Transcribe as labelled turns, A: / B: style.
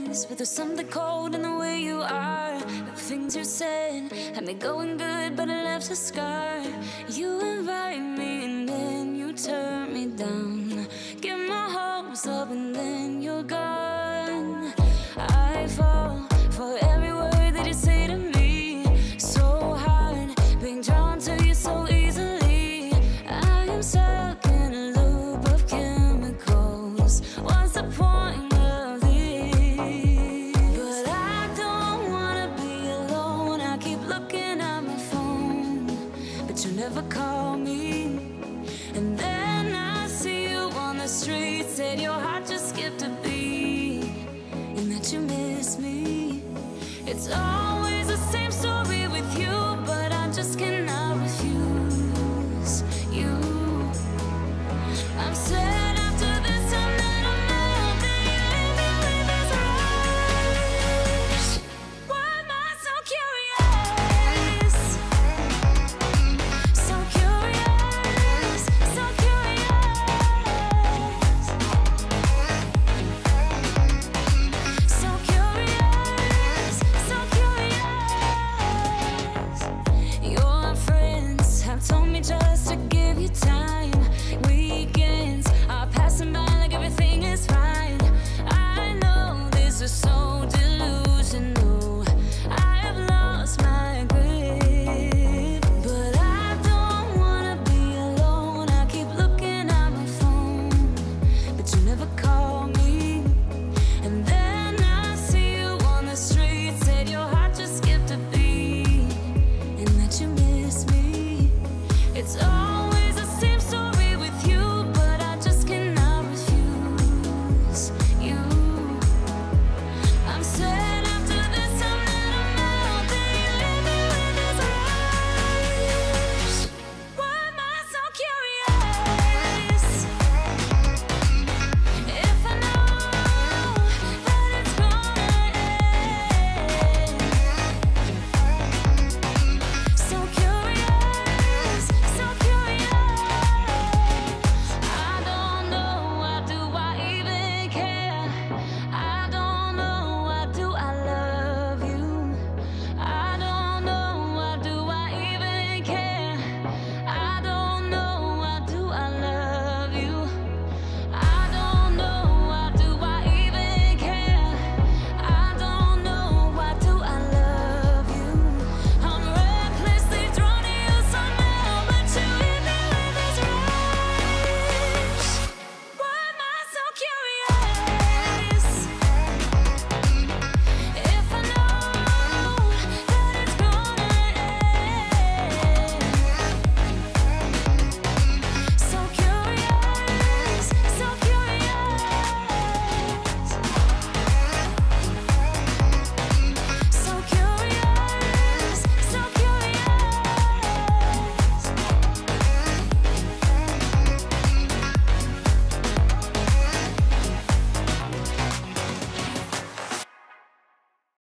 A: ways, but there's something cold in the way you are. The things you said had me going good, but it left a scar. You invite me and then you turn me down. Get my hopes up and then you're gone. I fall for every word that you say to me. So hard, being drawn to you so easily. I am stuck in a loop of chemicals. What's the point?